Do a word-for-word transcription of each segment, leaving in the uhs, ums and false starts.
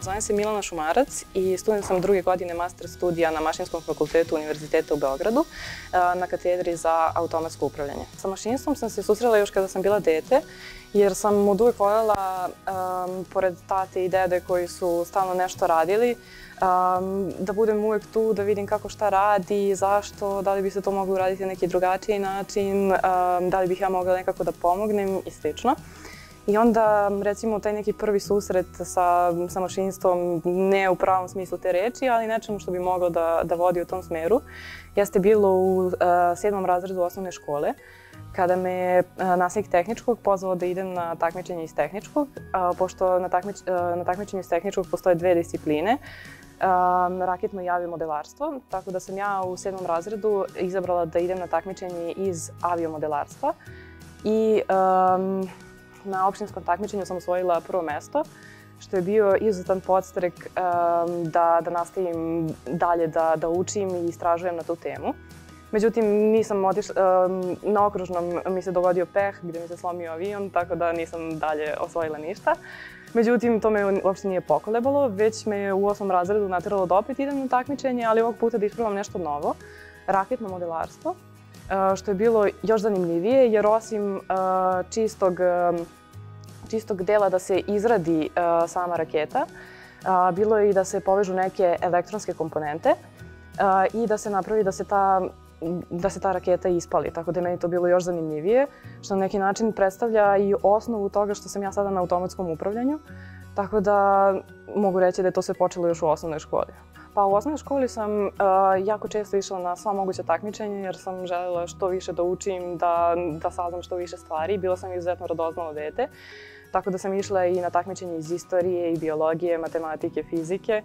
Zovem se Milana Šumarac i student sam druge godine master studija na Mašinskom fakultetu Univerziteta u Beogradu na katedri za automatsko upravljanje. Sa mašinstvom sam se susrela još kada sam bila dete, jer sam od uvek voljela, pored tate i dede koji su stalno nešto radili, da budem uvek tu, da vidim kako šta radi, zašto, da li bi se to moglo uraditi na neki drugačiji način, da li bih ja mogla nekako da pomognem i slično. I onda, recimo, taj neki prvi susret sa, sa mašinstvom, ne u pravom smislu te reči, ali nečemu što bi moglo da, da vodi u tom smeru, jeste bilo u uh, sedmom razredu osnovne škole, kada me uh, nastavnik tehničkog pozvao da idem na takmičenje iz tehničkog, uh, pošto na, takmič, uh, na takmičenju iz tehničkog postoje dve discipline, uh, raketno i aviomodelarstvo, tako da sam ja u sedmom razredu izabrala da idem na takmičenje iz aviomodelarstva i um, na opštinskom takmičenju sam osvojila prvo mesto, što je bio izuzetan podstrek um, da, da nastavim dalje da, da učim i istražujem na tu temu. Međutim, nisam otišla, um, na okružnom mi se dogodio peh gde mi se slomio avion, tako da nisam dalje osvojila ništa. Međutim, to me uopšte nije pokolebalo, već me u osmom razredu nateralo da opet idem na takmičenje, ali ovog puta da isprobam nešto novo, raketno modelarstvo. Što je bilo još zanimljivije, jer osim čistog, čistog dela da se izradi sama raketa, bilo je i da se povežu neke elektronske komponente i da se napravi da se ta, da se ta raketa ispali. Tako da je meni to bilo još zanimljivije, što na neki način predstavlja i osnovu toga što sam ja sada na automatskom upravljanju. Tako da mogu reći da je to sve počelo još u osnovnoj školi. Pa u osnovnoj školi sam uh, jako često išla na sva moguća takmičenja jer sam želela što više da učim, da, da saznam što više stvari. Bila sam izuzetno radoznalo dete, tako da sam išla i na takmičenje iz istorije i biologije, matematike, fizike.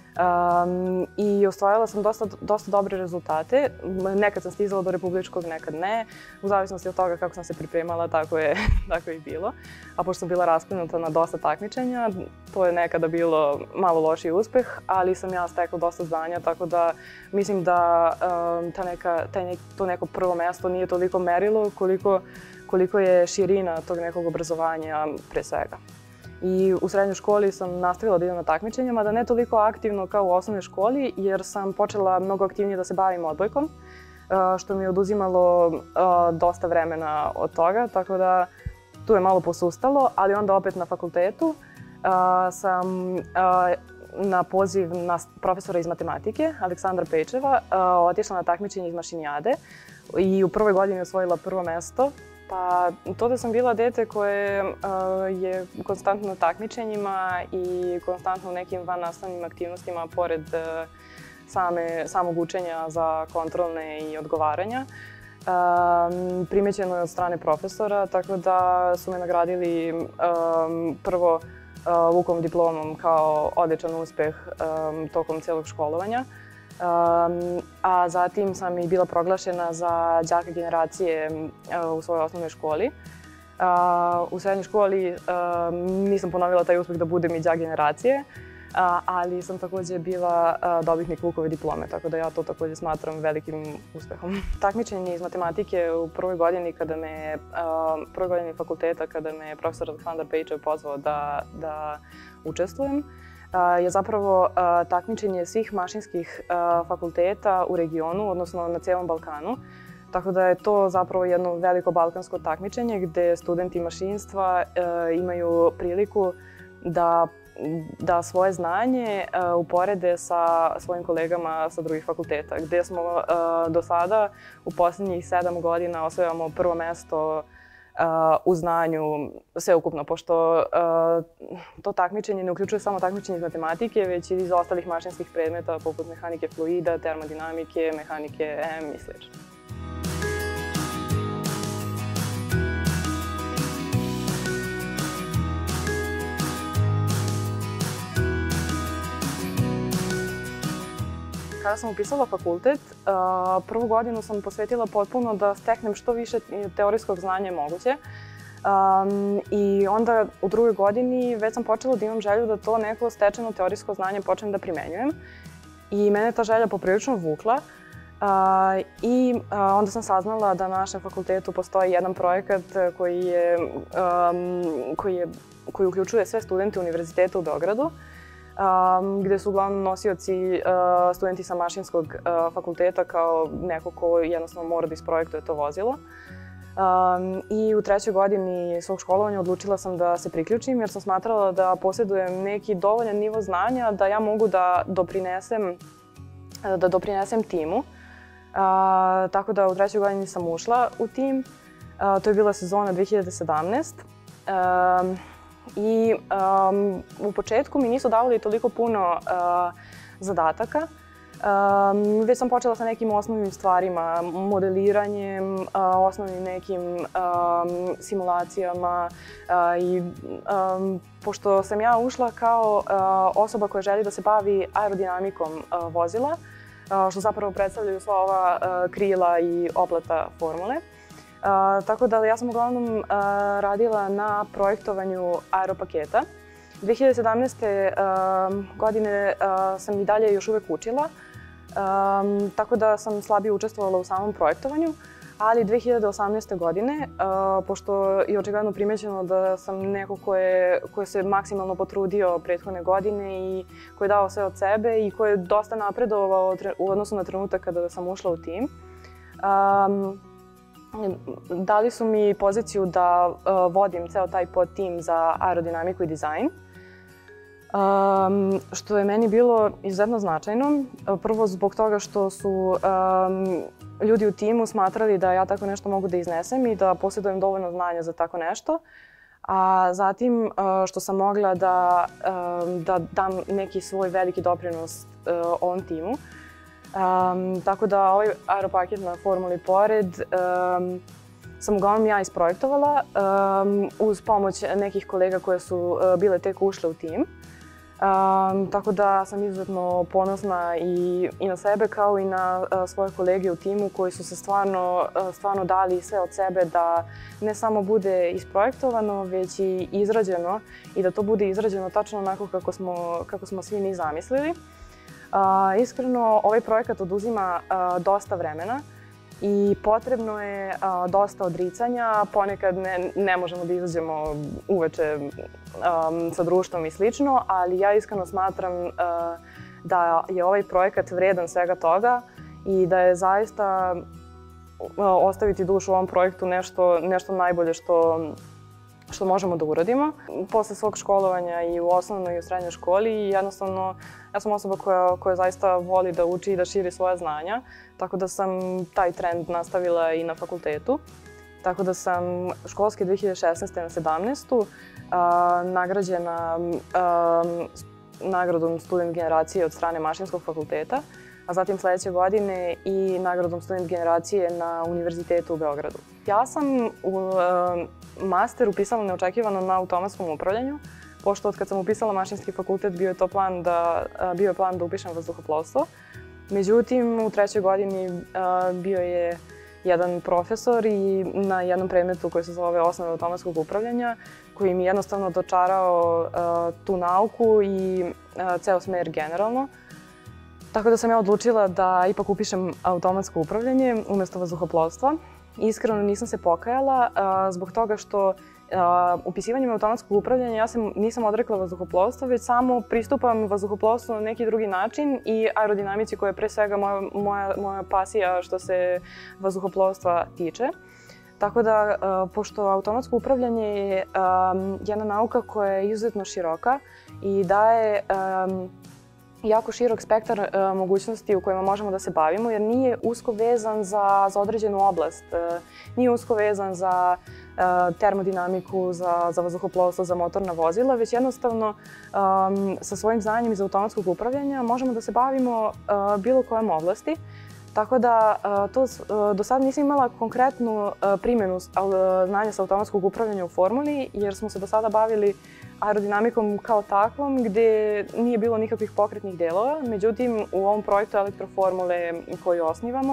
Um, I osvajala sam dosta, dosta dobre rezultate. Nekad sam stizala do republičkog, nekad ne. U zavisnosti od toga kako sam se pripremala, tako je, tako je i bilo. A pošto sam bila rasplinuta na dosta takmičenja, to je nekada bilo malo lošiji uspeh, ali sam ja stekla dosta znanja, tako da mislim da um, ta neka, taj nek, to neko prvo mesto nije toliko merilo koliko, koliko je širina tog nekog obrazovanja pre svega. I u srednjoj školi sam nastavila da idem na takmičenja, mada ne toliko aktivno kao u osnovnoj školi, jer sam počela mnogo aktivnije da se bavim odbojkom, što mi je oduzimalo dosta vremena od toga, tako da tu je malo posustalo, ali onda opet na fakultetu sam na poziv na profesora iz matematike, Aleksandra Pejčeva, otišla na takmičenje iz mašinijade i u prvoj godini osvojila prvo mesto. Pa to da sam bila dete koje uh, je konstantno na takmičenjima i konstantno u nekim vannastavnim aktivnostima pored uh, same, samog učenja za kontrolne i odgovaranja. Um, primećeno je od strane profesora, tako da su me nagradili um, prvo uh, Vukovom diplomom kao odličan uspeh um, tokom celog školovanja. Um, a zatim sam i bila proglašena za đaka generacije uh, u svojoj osnovnoj školi. Uh, u srednjoj školi uh, nisam ponovila taj uspeh da budem i đak generacije, uh, ali sam takođe bila uh, dobitnik Vukove diplome, tako da ja to takođe smatram velikim uspehom. Takmičenje iz matematike u prvoj godini, kada me, uh, prvoj godini fakulteta, kada me profesor Aleksandar Pejčev pozvao da, da učestvujem, je zapravo takmičenje svih mašinskih fakulteta u regionu, odnosno na celom Balkanu. Tako da je to zapravo jedno veliko balkansko takmičenje gde studenti mašinstva imaju priliku da, da svoje znanje uporede sa svojim kolegama sa drugih fakulteta, gde smo do sada u poslednjih sedam godina osvojamo prvo mesto u znanju sveukupno, pošto to takmičenje ne uključuje samo takmičenje iz matematike, već i iz ostalih mašinskih predmeta poput mehanike fluida, termodinamike, mehanike em i slično. Kada sam upisala fakultet, prvu godinu sam posvetila potpuno da steknem što više teorijskog znanja je moguće. Um, I onda u drugoj godini već sam počela da imam želju da to neko stečeno teorijsko znanje počnem da primenjujem. I mene ta želja poprilično vukla. Uh, I uh, onda sam saznala da na našem fakultetu postoji jedan projekat koji, je, um, koji, je, koji uključuje sve studente Univerziteta u Beogradu. gde su uglavnom nosioci studenti sa mašinskog fakulteta kao neko ko jednostavno mora da isprojektuje to vozilo. I u trećoj godini svog školovanja odlučila sam da se priključim jer sam smatrala da posjedujem neki dovoljan nivo znanja da ja mogu da doprinesem, da doprinesem timu. Tako da u trećoj godini sam ušla u tim. To je bila sezona dve hiljade sedamnaeste. I u početku mi nisu davali toliko puno zadataka. Već sam počela sa nekim osnovnim stvarima, modeliranjem, osnovnim nekim simulacijama i pošto sam ja ušla kao osoba koja želi da se bavi aerodinamikom vozila, što zapravo predstavljaju sva ova krila i oplata formule. Tako da ja sam uglavnom radila na projektovanju aeropaketa. dve hiljade sedamnaeste. godine sam i dalje još uvek učila, tako da sam slabije učestvovala u samom projektovanju, ali dve hiljade osamnaeste. godine, pošto je očigledno primećeno da sam neko ko je, ko je se maksimalno potrudio prethodne godine i ko je dao sve od sebe i ko je dosta napredovao u odnosu na trenutak kada sam ušla u tim. Dali su mi poziciju da vodim ceo taj podtim za aerodinamiku i dizajn, što je meni bilo izuzetno značajno. Prvo zbog toga što su ljudi u timu smatrali da ja tako nešto mogu da iznesem i da posjedujem dovoljno znanja za tako nešto, a zatim što sam mogla da, da dam neki svoj veliki doprinos ovom timu. Um, tako da ovaj aeropaket na formuli pored um, sam uglavnom ja isprojektovala um, uz pomoć nekih kolega koje su uh, bile tek ušle u tim. Um, tako da sam izuzetno ponosna i, i na sebe kao i na uh, svoje kolege u timu koji su se stvarno, uh, stvarno dali sve od sebe da ne samo bude isprojektovano, već i izrađeno i da to bude izrađeno tačno onako kako smo, kako smo svi mi zamislili. Uh, iskreno, ovaj projekat oduzima uh, dosta vremena i potrebno je uh, dosta odricanja. Ponekad ne, ne možemo da izađemo uveče um, sa društvom i slično, ali ja iskreno smatram uh, da je ovaj projekat vredan svega toga i da je zaista uh, ostaviti dušu u ovom projektu nešto, nešto najbolje što što možemo da uradimo. Posle svog školovanja i u osnovnoj i u srednjoj školi jednostavno ja sam osoba koja, koja zaista voli da uči i da širi svoja znanja, tako da sam taj trend nastavila i na fakultetu. Tako da sam školske dve hiljade šesnaeste. na sedamnaestu. A, nagrađena a, nagradom Student generacije od strane Mašinskog fakulteta, a zatim sledeće godine i nagradom Student generacije na Univerzitetu u Beogradu. Ja sam u master upisala neočekivano na automatskom upravljanju, pošto od kad sam upisala Mašinski fakultet bio je to plan da, bio je plan da upišem vazduhoplovstvo. Međutim, u trećoj godini bio je jedan profesor i na jednom predmetu koji se zove Osnove automatskog upravljanja, koji mi je jednostavno dočarao tu nauku i ceo smer generalno. Tako da sam ja odlučila da ipak upišem automatsko upravljanje umesto vazduhoplovstva. Iskreno nisam se pokajala zbog toga što upisivanjem automatskog upravljanja ja se nisam odrekla vazduhoplovstva, već samo pristupam vazduhoplovstvu na neki drugi način i aerodinamici koja je pre svega moja, moja, moja pasija što se vazduhoplovstva tiče. Tako da, pošto automatsko upravljanje je jedna nauka koja je izuzetno široka i daje jako širok spektar uh, mogućnosti u kojima možemo da se bavimo, jer nije usko vezan za, za određenu oblast. Uh, nije usko vezan za uh, termodinamiku, za, za vazduhoplovstvo, za motorna vozila, već jednostavno um, sa svojim znanjem iz automatskog upravljanja možemo da se bavimo uh, bilo kojem oblasti. Tako da uh, to, uh, do sada nisam imala konkretnu uh, primjenu uh, znanja sa automatskog upravljanja u formuli, jer smo se do sada bavili aerodinamikom kao takvom, gde nije bilo nikakvih pokretnih delova. Međutim, u ovom projektu elektroformule koju osnivamo,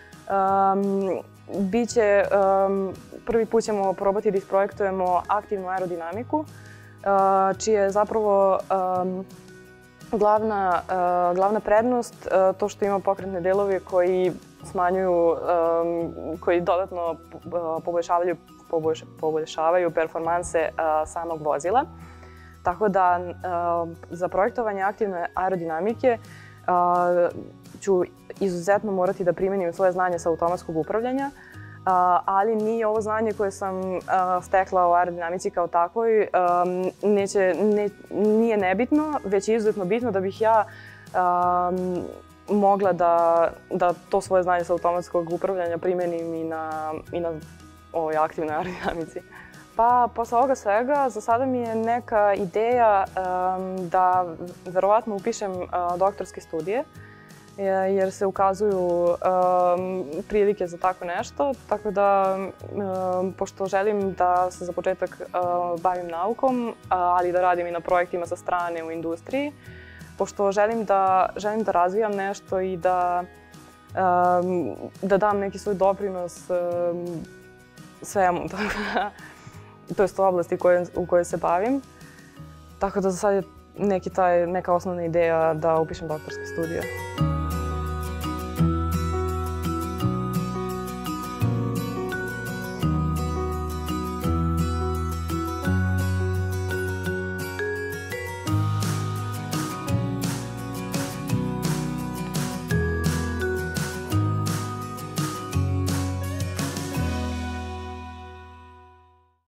um, biće, um, prvi put ćemo probati da isprojektujemo aktivnu aerodinamiku, uh, čija je zapravo um, glavna, uh, glavna prednost uh, to što ima pokretne delove koji smanjuju, um, koji dodatno uh, poboljšavaju, poboljšavaju performanse uh, samog vozila. Tako da za projektovanje aktivne aerodinamike ću izuzetno morati da primenim svoje znanje sa automatskog upravljanja, ali nije ovo znanje koje sam stekla u aerodinamici kao takvoj, nije nebitno, već je izuzetno bitno da bih ja mogla da to svoje znanje sa automatskog upravljanja primenim i na ovoj aktivnoj aerodinamici. Pa, posle ovoga svega, za sada mi je neka ideja da verovatno upišem doktorske studije, jer se ukazuju prilike za tako nešto, tako da, pošto želim da se za početak bavim naukom, ali da radim i na projektima sa strane u industriji, pošto želim da razvijam nešto i da dam neki svoj doprinos svemu, to je oblasti u kojoj se bavim. Tako da za sad je neka osnovna ideja da upišem doktorske studije.